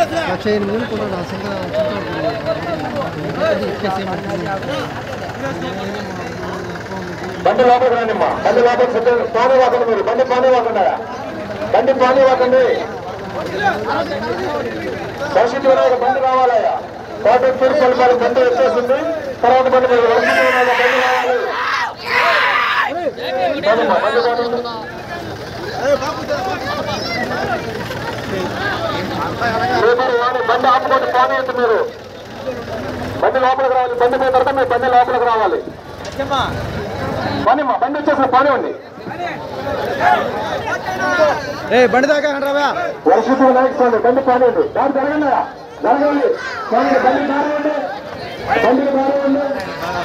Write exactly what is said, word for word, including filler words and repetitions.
లక్ష ఎనిమిది కూడా బండి లోపలికి రండిమ్మా. బండి లోపలికి పానీ వాకండి. మీరు బండి పానీ వాకండి. బండి పానీ వాకండి. పరిస్థితి వినాయక బండి రావాలయ్యా. కోట తూర్పు బండి వచ్చేసింది. తర్వాత బండి మీరు పరిస్థితి వినాయక బండి రావాలి. బండి ఆపుకోండి. పానీ అంటే మీరు బండి లోపలికి రావాలి. బండి మీద తర్వాత మీరు బండి లోపలికి రావాలి. పానీమ్మా. బండి వచ్చేసిన పానీ ఉంది. బండి దాకా రావా. పరిస్థితి వినాయక బండి పానీ ఉంది. దాని జరగండి జరగాలి. బండి దారి ఉంది. బండికి దారి ఉంది.